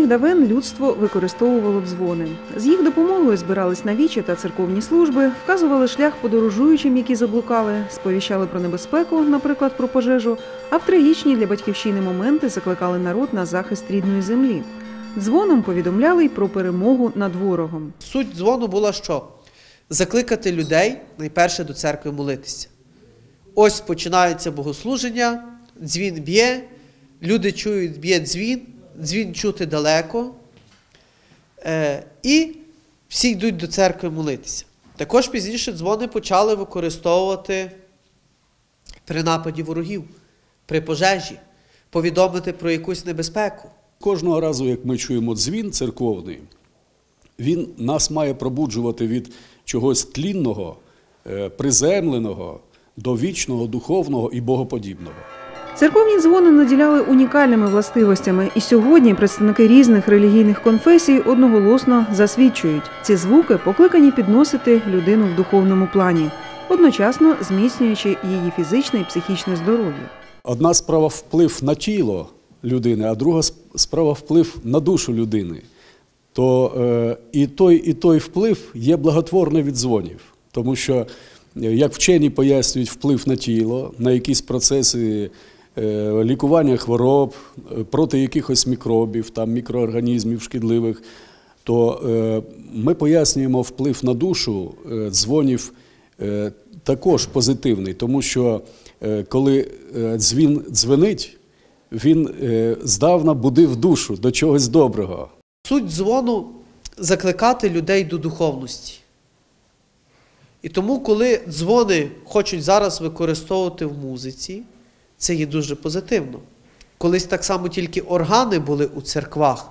давніх давен людство використовувало дзвони. З їх допомогою збирались на вічі та церковні служби, вказували шлях подорожуючим, які заблукали, сповіщали про небезпеку, наприклад, про пожежу, а в трагічні для батьківщини моменти закликали народ на захист рідної землі. Дзвоном повідомляли й про перемогу над ворогом. Суть дзвону була що? Закликати людей найперше до церкви молитися. Ось починається богослуження, дзвін б'є, люди чують, б'є дзвін, дзвін чути далеко, і всі йдуть до церкви молитися. Також пізніше дзвони почали використовувати при нападі ворогів, при пожежі, повідомити про якусь небезпеку. Кожного разу, як ми чуємо дзвін церковний, він нас має пробуджувати від чогось тлінного, приземленого, до вічного, духовного і богоподібного. Церковні дзвони наділяли унікальними властивостями, і сьогодні представники різних релігійних конфесій одноголосно засвідчують – ці звуки покликані підносити людину в духовному плані, одночасно зміцнюючи її фізичне і психічне здоров'я. Одна справа – вплив на тіло людини, а друга справа – вплив на душу людини. То і той вплив є благотворний від дзвонів, тому що, як вчені пояснюють вплив на тіло, на якісь процеси лікування хвороб, проти якихось мікробів, там, мікроорганізмів шкідливих, то ми пояснюємо вплив на душу дзвонів також позитивний, тому що коли дзвін дзвенить, він здавна будив душу до чогось доброго. Суть дзвону – закликати людей до духовності. І тому, коли дзвони хочуть зараз використовувати в музиці, це є дуже позитивно. Колись так само тільки органи були у церквах,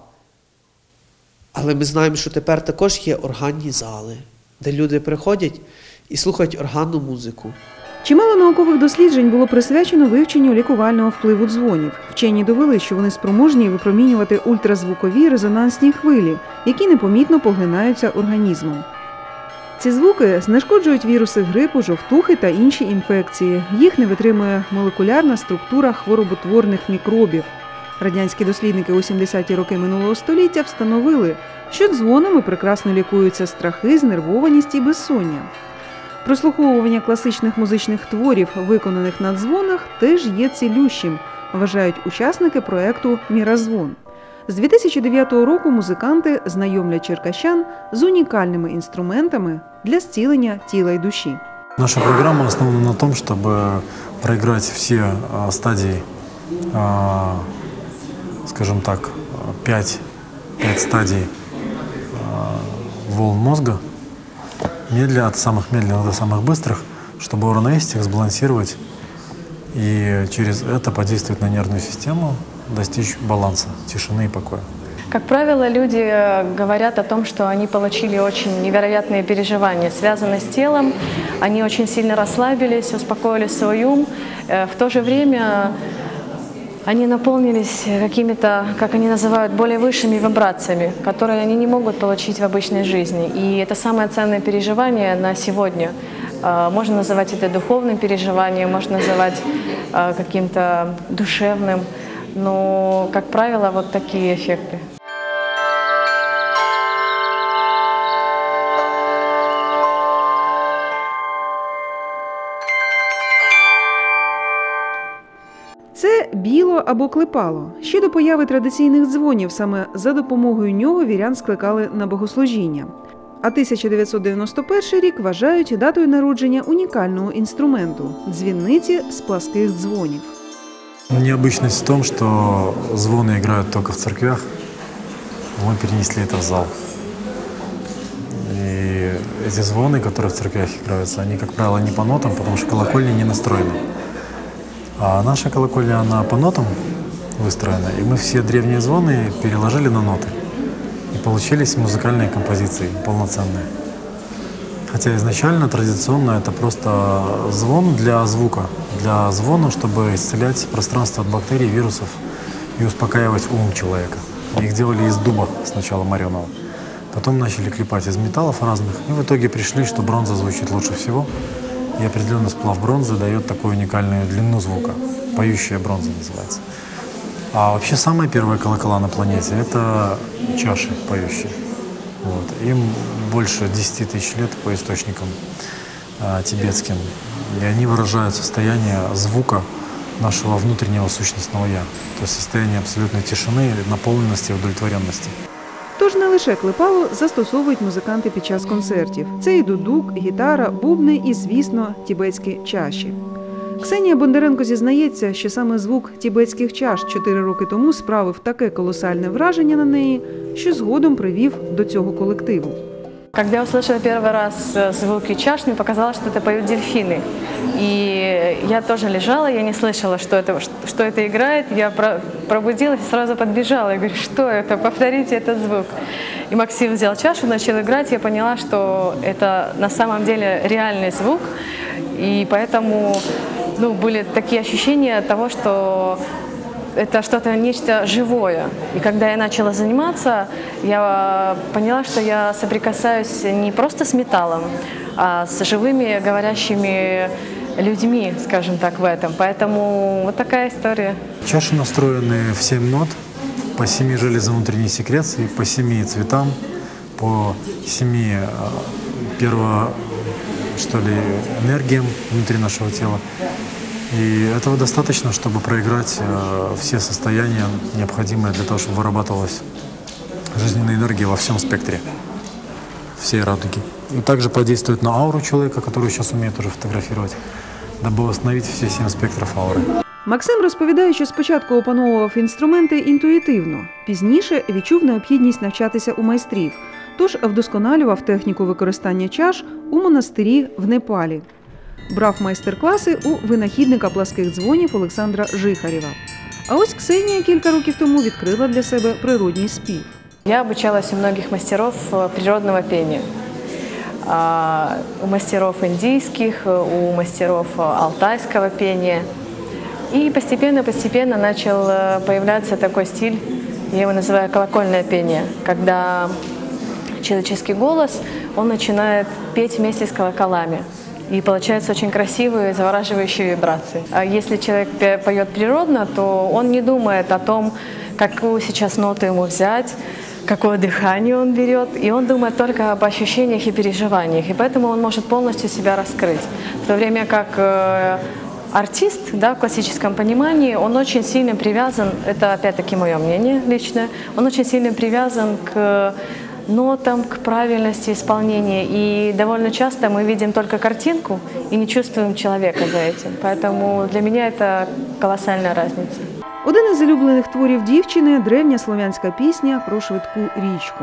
але ми знаємо, що тепер також є органні зали, де люди приходять і слухають органну музику. Чимало наукових досліджень було присвячено вивченню лікувального впливу дзвонів. Вчені довели, що вони спроможні випромінювати ультразвукові резонансні хвилі, які непомітно поглинаються організмом. Ці звуки знешкоджують віруси грипу, жовтухи та інші інфекції. Їх не витримує молекулярна структура хвороботворних мікробів. Радянські дослідники у 70-ті роки минулого століття встановили, що дзвонами прекрасно лікуються страхи, знервованість і безсоння. Прослуховування класичних музичних творів, виконаних на дзвонах, теж є цілющим, вважають учасники проєкту «Міразвон». З 2009 року музиканти знайомлять черкащан з унікальними інструментами для зцілення тіла і душі. Наша программа основана на том, чтобы проиграть все стадии, скажем так, 5 стадий волн мозга, от самых медленных до самых быстрых, чтобы уравновесить их, сбалансировать и через это подействовать на нервную систему, достичь баланса, тишины и покоя. Как правило, люди говорят о том, что они получили очень невероятные переживания, связанные с телом, они очень сильно расслабились, успокоили свой ум. В то же время они наполнились какими-то, как они называют, более высшими вибрациями, которые они не могут получить в обычной жизни. И это самое ценное переживание на сегодня. Можно называть это духовным переживанием, можно называть каким-то душевным, но, как правило, вот такие эффекты. Це біло або клепало. Ще до появи традиційних дзвонів саме за допомогою нього вірян скликали на богослужіння. А 1991 рік вважають датою народження унікального інструменту – дзвінниці з пласких дзвонів. Необычность в том, что звоны играют только в церквях. Мы перенесли это в зал. И эти звоны, которые в церквях играются, они, как правило, не по нотам, потому что колокольня не настроена. А наша колокольня, она по нотам выстроена, и мы все древние звоны переложили на ноты. И получились музыкальные композиции, полноценные. Хотя изначально, традиционно, это просто звон для звука, для звона, чтобы исцелять пространство от бактерий, вирусов и успокаивать ум человека. Их делали из дуба сначала мореного, потом начали клепать из металлов разных, и в итоге пришли, что бронза звучит лучше всего. И определенный сплав бронзы дает такую уникальную длину звука. Поющая бронза называется. А вообще самые первые колокола на планете – это чаши поющие. Вот. Им больше 10 тысяч лет по источникам тибетским. И они выражают состояние звука нашего внутреннего сущностного «я». То есть состояние абсолютной тишины, наполненности и удовлетворенности. Тож не лише клепало застосовують музиканти під час концертів. Це і дудук, гітара, бубни і, звісно, тібетські чаші. Ксенія Бондаренко зізнається, що саме звук тібетських чаш 4 роки тому справив таке колосальне враження на неї, що згодом привів до цього колективу. Когда я услышала первый раз звуки чаш, мне показалось, что это поют дельфины. И я тоже лежала, я не слышала, что это играет. Я пробудилась и сразу подбежала. Я говорю, что это? Повторите этот звук. И Максим взял чашу, начал играть. Я поняла, что это на самом деле реальный звук. И поэтому были такие ощущения того, что это что-то, нечто живое. И когда я начала заниматься, я поняла, что я соприкасаюсь не просто с металлом, а с живыми, говорящими людьми, скажем так, в этом. Поэтому вот такая история. Чаши настроены в 7 нот, по 7 железам внутренней секреции, по 7 цветам, по 7 энергиям внутри нашего тела. И этого достаточно, чтобы проиграть все состояния, необходимые для того, чтобы вырабатывалась жизненная энергия во всем спектре, всей радуги. И также подействует на ауру человека, который сейчас умеет уже фотографировать, дабы восстановить все 7 спектров ауры. Максим розповідає, що спочатку опановував інструменти інтуїтивно, пізніше відчув необхідність навчатися у майстрів, тож вдосконалював техніку використання чаш у монастирі в Непалі. Брав майстер-класи у винахідника пласких дзвонів Олександра Жихарєва. А ось Ксенія кілька років тому відкрила для себе природній спів. Я обучалась у многих мастеров природного пения. У мастеров индийских, у мастеров алтайского пения. И постепенно начал появляться такой стиль, я его называю колокольное пение, когда человеческий голос, он начинает петь вместе с колоколами. И получаются очень красивые, завораживающие вибрации. А если человек поет природно, то он не думает о том, какую сейчас ноту ему взять, какое дыхание он берет, и он думает только об ощущениях и переживаниях, и поэтому он может полностью себя раскрыть. В то время как артист, в классическом понимании, он очень сильно привязан, это опять-таки мое мнение личное, он очень сильно привязан к нотам, к правильности исполнения. И довольно часто мы видим только картинку и не чувствуем человека за этим. Поэтому для меня это колоссальная разница. Один із улюблених творів дівчини – древня слов'янська пісня про швидку річку.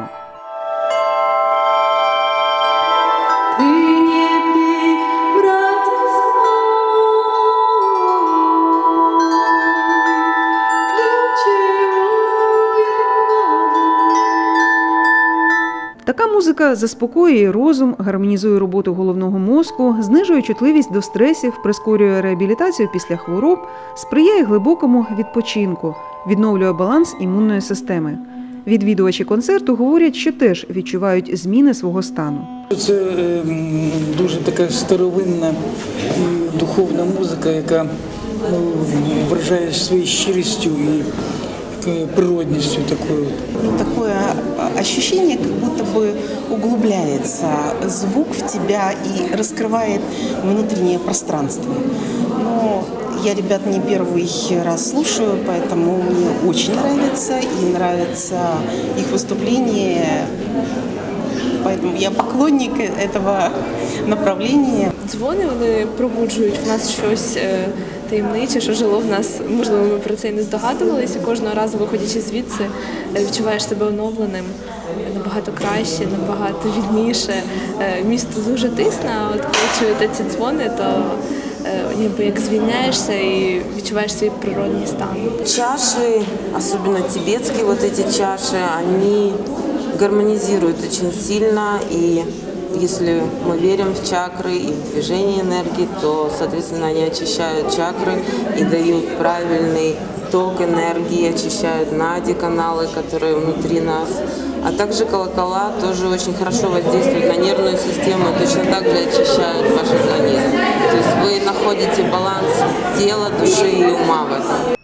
Така музика заспокоює розум, гармонізує роботу головного мозку, знижує чутливість до стресів, прискорює реабілітацію після хвороб, сприяє глибокому відпочинку, відновлює баланс імунної системи. Відвідувачі концерту говорять, що теж відчувають зміни свого стану. Це дуже така старовинна і духовна музика, яка вражає своєю щирістю і природностью такой. Такое ощущение, как будто бы углубляется звук в тебя и раскрывает внутреннее пространство. Но я ребят не первый раз слушаю, поэтому мне очень нравится, и нравится их выступление. Поэтому я поклонник этого направления. Дзвони, вони пробуджують в нас щось таємниче, що жило в нас, можливо, ми про це і не здогадувалися. Кожного разу, виходячи звідси, відчуваєш себе оновленим, набагато краще, набагато вільніше. Місто дуже тисне, а от коли чуєте ці дзвони, то ніби як звільняєшся і відчуваєш свій природний стан. Чаши, особенно тибетские вот эти чаши, они гармонизируют очень сильно, и если мы верим в чакры и в движение энергии, то, соответственно, они очищают чакры и дают правильный ток энергии, очищают нади, каналы, которые внутри нас. А также колокола тоже очень хорошо воздействуют на нервную систему, точно так же очищают ваш организм. То есть вы находите баланс тела, души и ума в этом. Нині у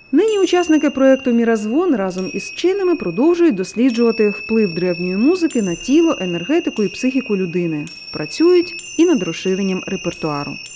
учасники проєкту «Міразвон» разом із вченими продовжують досліджувати вплив древньої музики на тіло, енергетику і психіку людини. Працюють і над розширенням репертуару.